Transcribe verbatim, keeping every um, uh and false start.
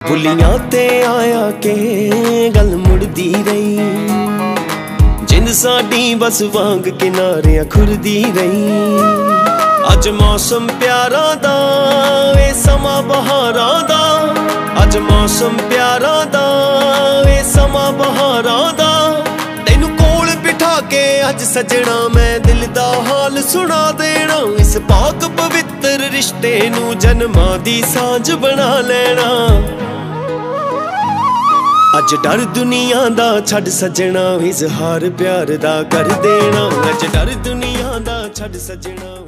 ਬੁੱਲੀਆਂ ਤੇ ਆਇਆ ਕੇ ਗੱਲ ਮੁੜਦੀ ਰਹੀ, ਜਿੰਦ ਸਾਡੀ ਬਸ ਵਾਂਗ ਕਿਨਾਰਿਆਂ ਖੁਰਦੀ ਰਹੀ। ਅੱਜ ਮੌਸਮ ਪਿਆਰਾਂ ਦਾ ਵੇ ਸਮਾਂ ਬਹਾਰਾਂ ਦਾ, ਅੱਜ ਮੌਸਮ ਪਿਆਰਾਂ ਦਾ ਵੇ ਸਮਾਂ ਬਹਾਰਾਂ ਦਾ। ਤੈਨੂੰ ਕੋਲ ਬਿਠਾ ਕੇ ਅੱਜ ਸਜਣਾ ਮੈਂ ਦਿਲ ਦਾ ਹਾਲ ਸੁਣਾ ਦੇਣਾ, ਇਸ ਪਾਕ ਪਵਿੱਤਰ ਰਿਸ਼ਤੇ ਨੂੰ ਜਨਮਾਂ ਦੀ ਸਾਂਝ ਬਣਾ ਲੈਣਾ। ਅੱਜ ਡਰ ਦੁਨੀਆ ਦਾ ਛੱਡ ਸਜਣਾ, ਇਜ਼ਹਾਰ ਪਿਆਰ ਦਾ ਕਰ ਦੇਣਾ। ਅੱਜ ਡਰ ਦੁਨੀਆ ਦਾ ਛੱਡ ਸਜਣਾ।